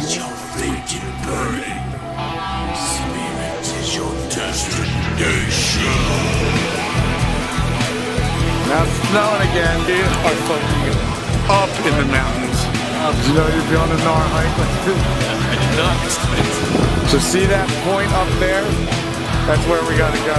your fate in burning. Spirit is your destination. Now it's snowing again. We are fucking up in the mountains. You know you're feeling the Nar hike? I did not expect. So see that point up there? That's where we gotta go.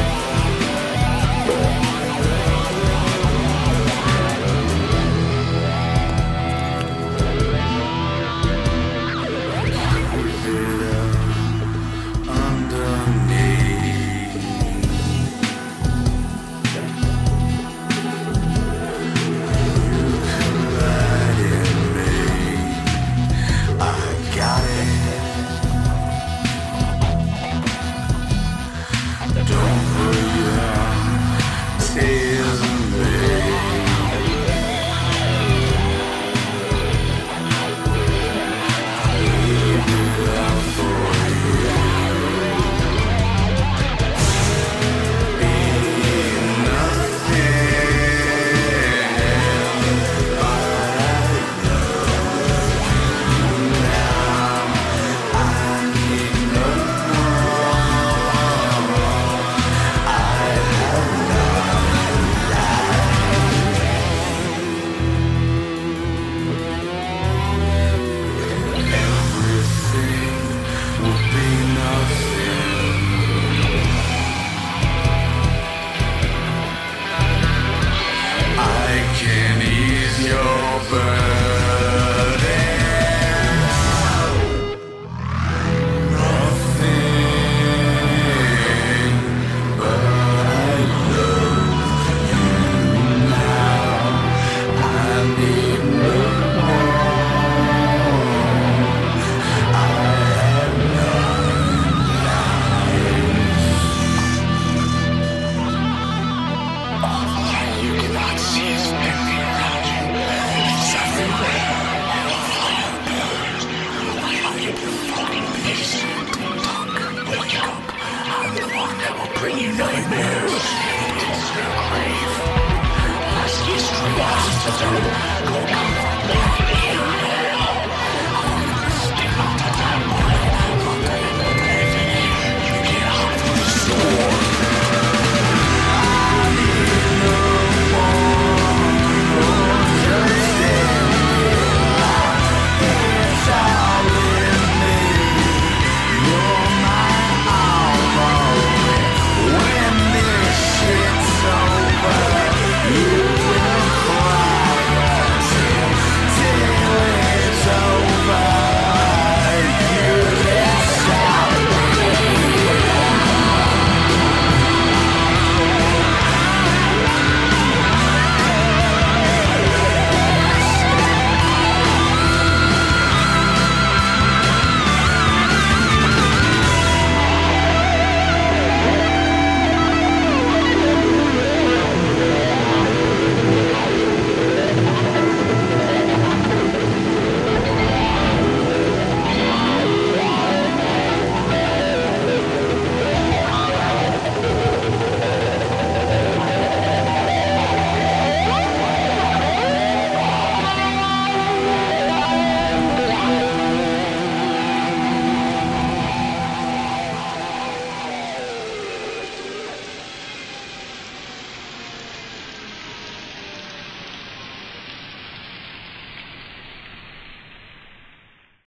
Bring you nightmares. It is your grave. As history has to do.